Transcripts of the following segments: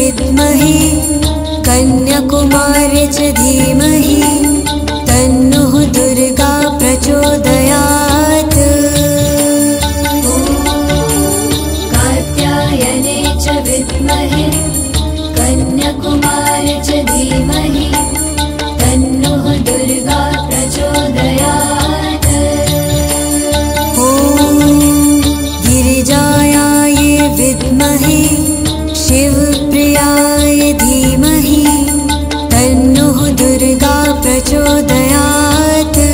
विद्महे कन्याकुमारी च धीमहि तन्नः दुर्गा प्रचोदयात्। कात्यायने च विद्महे कन्याकुमारी च धीमहि तन्नः दुर्गा प्रचोदयात्। गिरिजायाय विद्महे शिवप्रियाय धीमहि तन्नः दुर्गा प्रचोदयात्।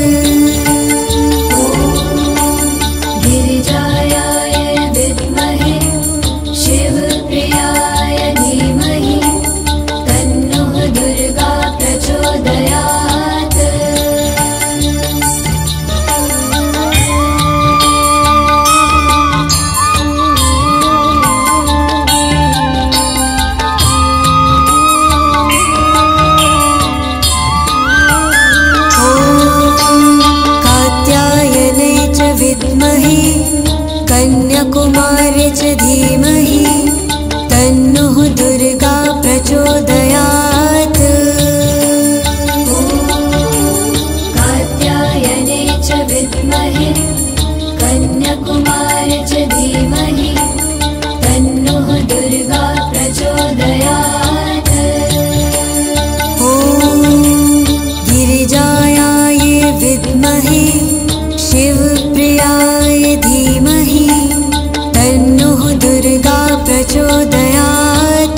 गिरिजायाय विद्महे शिवप्रियाय धीमहि तन्नः दुर्गा प्रचोदयात्। विद्महे कन्याकुमारी च धीमहि तन्नः दुर्गा प्रचोदयात्। कात्यायने च विद्महे कन्याकुमारी च धीमहि तन्नः दुर्गा प्रचोदयात्। गिरिजायाय विद्महे शिवप्रियाय धीमहि तन्नः दुर्गा प्रचोदयात्।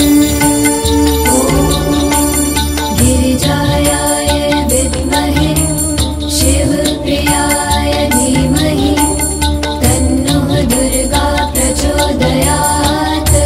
गिरिजायाय विद्महे शिवप्रियाय धीमहि तन्नः दुर्गा प्रचोदयात्।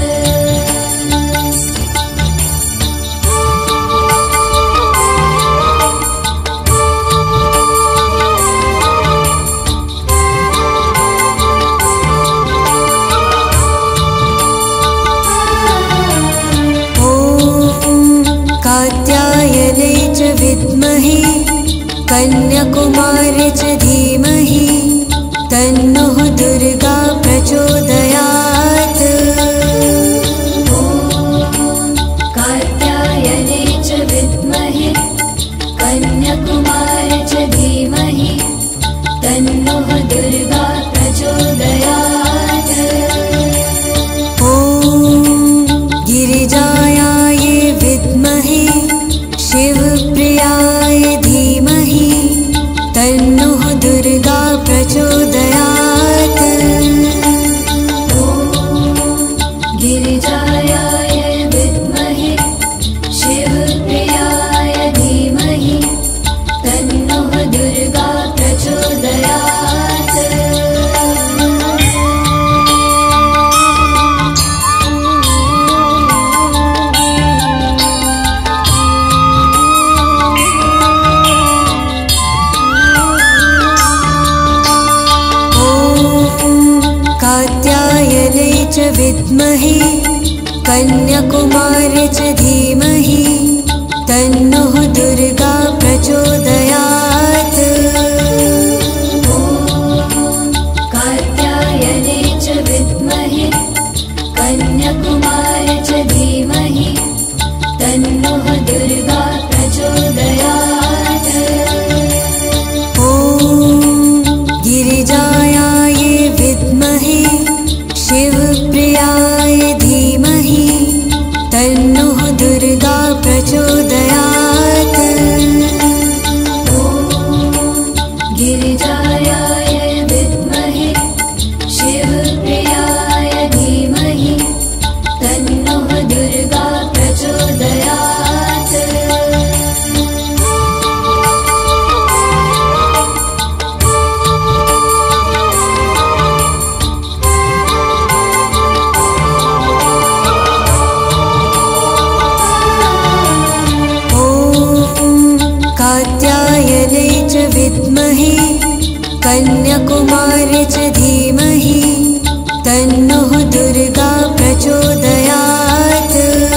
कात्यायने च विद्महे कन्याकुमारी च धीमहि तन्नः दुर्गा प्रचोदयात्। कात्यायने च विद्महे कन्याकुमारी च धीमहि तन्नः दुर्गा प्रचोदयात्। गिरिजायाय विद्महे शिवप्रियाय धीमहि तन्नः दुर्गा प्रचोदयात्। गिरिजायाय विद्महे शिवप्रियाय धीमहि तन्नः दुर्गा प्रचोदयात्। कात्यायने च विद्महे कन्याकुमारी च धीमहि तन्नः दुर्गा प्रचोदयात्। कात्यायने च विद्महे कन्याकुमारी च धीमहि तन्नः दुर्गा प्रचोदयात्। गिरिजायाय विद्महे शिवप्रियाय धीमहि तन्नः दुर्गा प्रचोदयात्। गिरिजायाय विद्महे शिवप्रियाय धीमहि तन्नः दुर्गा प्रचोदयात्। कात्यायने च विद्महे कन्याकुमारी च धीमहि तन्नः दुर्गा प्रचोदयात्।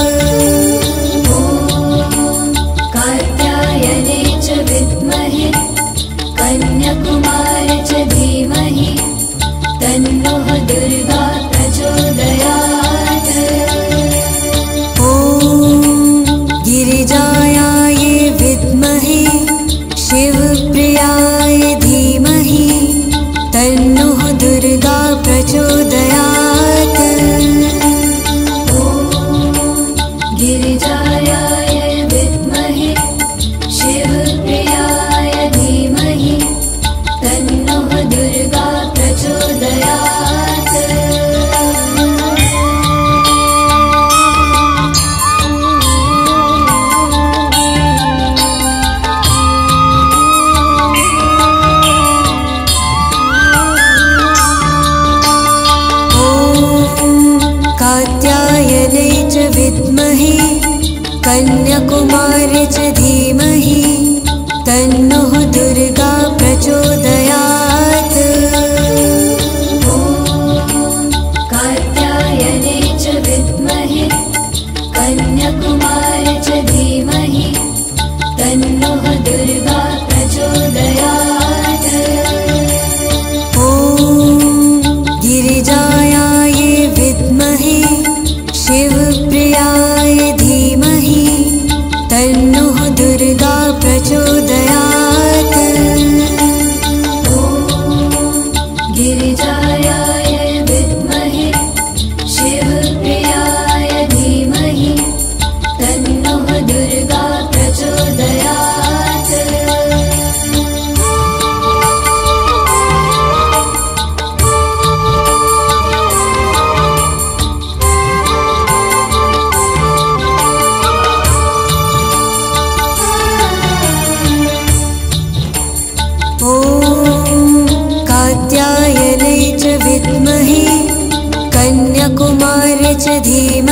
कात्यायने च विद्महे कन्याकुमारी च धीमहि तन्नः दुर्गा प्रचोदयात्। कन्याकुमारी च धीमहि तन्नः दुर्गा प्रचोदयात्। ॐ कात्यायने च विद्महे कन्याकुमारी च धीमहि तन्नः दुर्गा प्रचोदयात्। ॐ गिरिजायाय विद्महे शिवप्रियाय धीमहि तन्नः दुर्गा प्रचोदयात्। ॐ गिरिजायाय विद्महे शिवप्रियाय धीमहि तन्नः दुर्गा प्रचोदयात्। ॐ कात्यायनै च विद्महे कन्याकुमारी च धीमहि